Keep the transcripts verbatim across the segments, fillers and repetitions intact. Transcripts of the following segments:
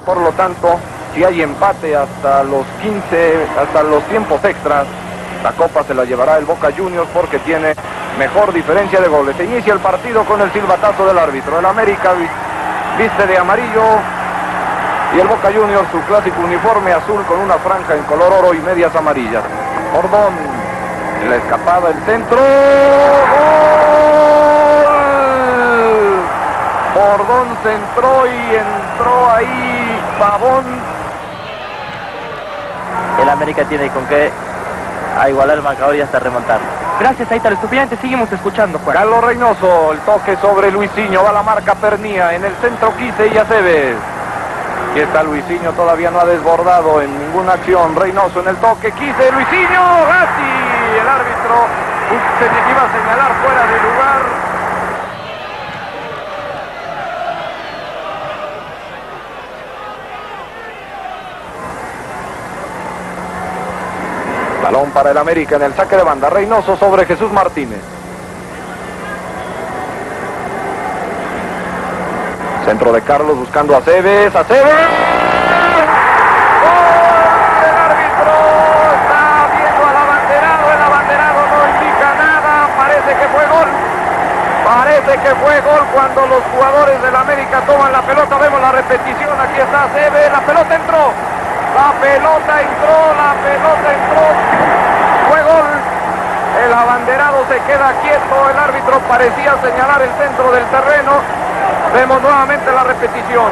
Por lo tanto, si hay empate hasta los quince, hasta los tiempos extras, la copa se la llevará el Boca Juniors porque tiene mejor diferencia de goles. Se inicia el partido con el silbatazo del árbitro. El América viste de amarillo y el Boca Juniors su clásico uniforme azul con una franja en color oro y medias amarillas. Bordón, en la escapada, el centro. ¡Gol! Bordón centró y entró ahí Pavón. El América tiene con qué a igualar el marcador y hasta remontar. Gracias a Ítalo Estudiantes, seguimos escuchando, Juan. Carlos Reynoso, el toque sobre Luisinho, va la marca Pernía, en el centro Quise y Aceves. Aquí está Luisinho, todavía no ha desbordado en ninguna acción. Reynoso en el toque, Quise, Luisinho, Gatti. El árbitro se iba a señalar fuera de lugar. Balón para el América en el saque de banda. Reynoso sobre Jesús Martínez. Centro de Carlos buscando a Aceves. Aceves. ¡Gol del árbitro! Está viendo al abanderado. El abanderado no indica nada. Parece que fue gol. Parece que fue gol cuando los jugadores del América toman la pelota. Vemos la repetición. Aquí está Aceves. La pelota entró. La pelota entró, la pelota entró, fue gol, el abanderado se queda quieto, el árbitro parecía señalar el centro del terreno, vemos nuevamente la repetición.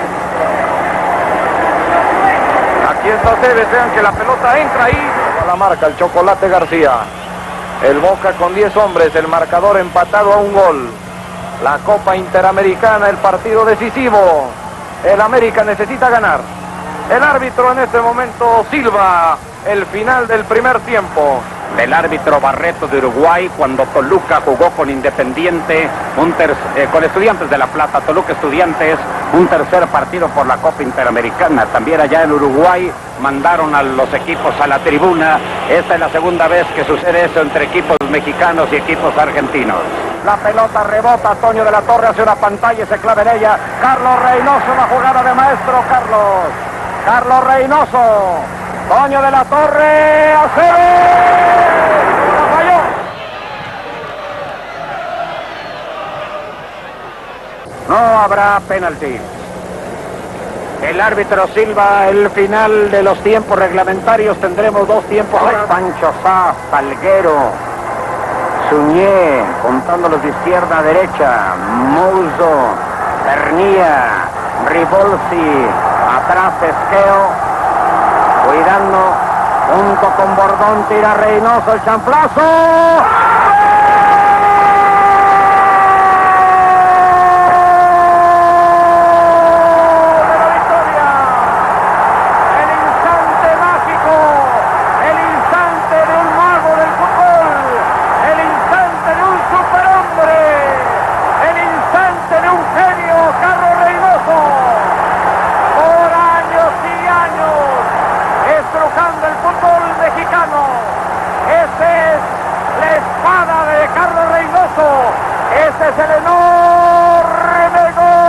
Aquí está Aceves, vean que la pelota entra ahí, a la marca el Chocolate García, el Boca con diez hombres, el marcador empatado a un gol, la Copa Interamericana, el partido decisivo, el América necesita ganar. El árbitro en este momento silba el final del primer tiempo. El árbitro Barreto de Uruguay cuando Toluca jugó con Independiente, un ter eh, con Estudiantes de La Plata, Toluca Estudiantes, un tercer partido por la Copa Interamericana. También allá en Uruguay mandaron a los equipos a la tribuna. Esta es la segunda vez que sucede eso entre equipos mexicanos y equipos argentinos. La pelota rebota, Toño de la Torre hace una pantalla y se clava en ella. Carlos Reynoso, una jugada de maestro, Carlos. Carlos Reynoso, Toño de la Torre, Aceves, la falló. No habrá penalti. El árbitro silba el final de los tiempos reglamentarios. Tendremos dos tiempos. Pancho Sá, Salguero, Suñé, contándolos de izquierda a derecha. Mouso, Pernía, Ribolsi. Atrás Esqueo, cuidando, junto con Bordón, tira Reynoso, el champlazo. ¡De la victoria! El instante mágico, el instante de un mago del fútbol, el instante de un superhombre, el instante de un genio, Carlos Reynoso. Estrujando el fútbol mexicano. Esa es la espada de Carlos Reynoso. Ese es el enorme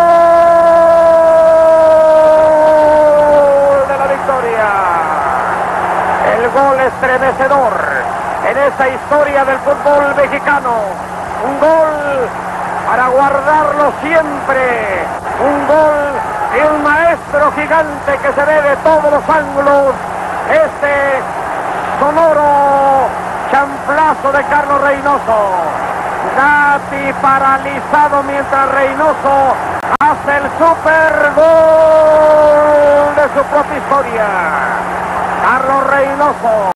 gol de la victoria. El gol estremecedor en esa historia del fútbol mexicano. Un gol para guardarlo siempre. Un gol de un maestro gigante que se ve de todos los ángulos. Este sonoro champlazo de Carlos Reynoso. Gatti paralizado mientras Reynoso hace el super gol de su propia historia. Carlos Reynoso.